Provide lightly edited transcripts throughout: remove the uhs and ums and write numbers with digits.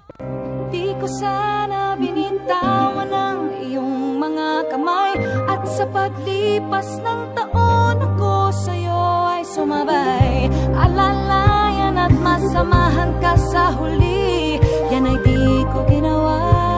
Di ko sana binitawan ang iyong mga kamay, at sa paglipas ng taon ako sa'yo ay sumabay. Alalayan at masamahan ka sa huli, yan ay di ko ginawa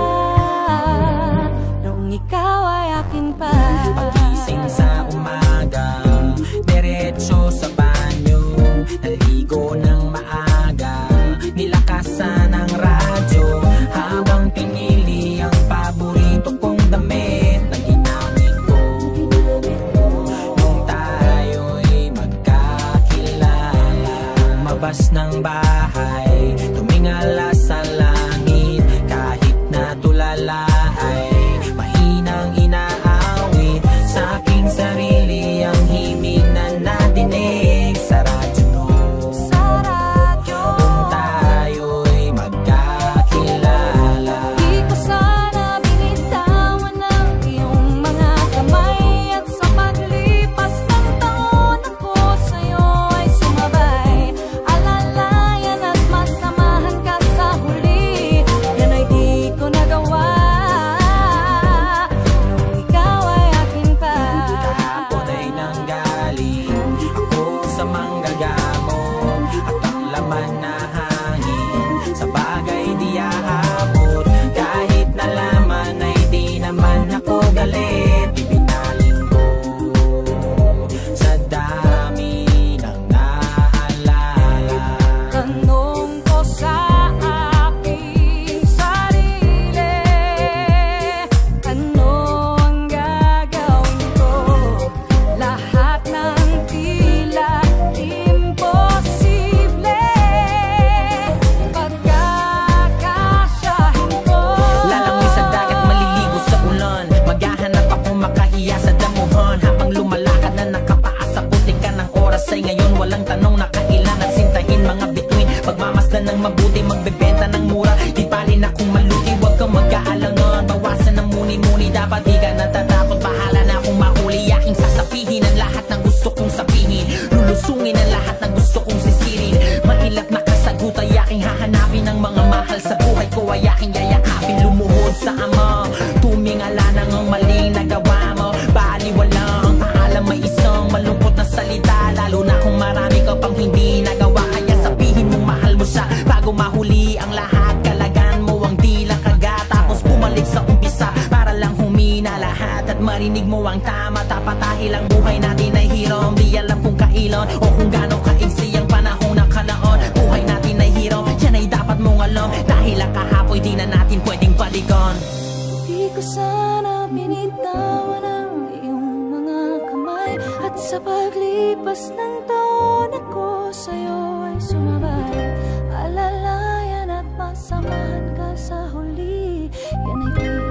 noong ikaw ay akin pa. Pagising sa umaga, diretso sa banyo, naligo ng maaga, nilakasan ang radyo, habang pinili ang paborito kong damit na ginamit ko nung tayo'y magkakilala. Lumabas ng bahay, tumingala sa langit, kahit na tulala ay mahinang inaawit sa aking sarili ang himig na nadinig sa radyo noon. Kung tayo'y magkakilala. Di ko sana binitawan ang iyong mga kamay, at sa paglipas ng taon ako sa'yo ay sumabay. Alalayan at masamahan ka sa huli, yan ay di ko nagawa noong ikaw ay akin pa. Kahapon ay nanggaling ako sa manggagamo, at ang laman na hangin sa bagay di aabot. Kahit nalaman ay di naman ako galit, ibinaling ko sa dami ng naalala. Tanong ko sa aking sarili, ano ang gagawin ko? Lahat ng tila imposible, pagkakasyahin ko. Lalangoy sa dagat, maliligo sa ulan, maghahanap ako makahiya sa damuhan, habang lumalakad na nakapaa sa putikan ng oras ay ngayon walang tanong na kailangan sintahin mga bituin. Pagmamasdan ng mabuti, magbebenta ng mura, di palin akong maluti, huwag kang mag-aalangan, bawasan ng muni-muni, dapat di ka natatakot, bahala na akong mahuli. Aking sasabihin ang lahat ng gusto kong sabihin, lulusungin ang lahat ng gusto kong sisirin. Mahilap na kasagot ay aking hahanapin, ang mga mahal sa buhay ko ay aking yayakapin. Lumuhod sa ama, tumingala ng ang maling nagawa mo, baliwala ang paalam, may isang malungkot na salita, lalo na kung marami ka pang hindi nagawa. Kaya sabihin mong mahal mo siya bago mahuli ang lahat, kalagan mo ang dila kagat, tapos bumalik sa umpisa para lang humina lahat at marinig mo ang tama. Tapat dahil ang buhay natin ay hiram, di alam kung kailan o kung gano'ng kaigsi ang panahon na kalaon. Buhay natin ay hiram, yan ay dapat mong alam, dahil ang kahapoy di na natin pwedeng balikan. Di ko sana binitawan ang iyong mga kamay, at sa paglipas ng taon ako sa'yo ay sumabay. Alalayan at masamahan ka sa huli, yan ay di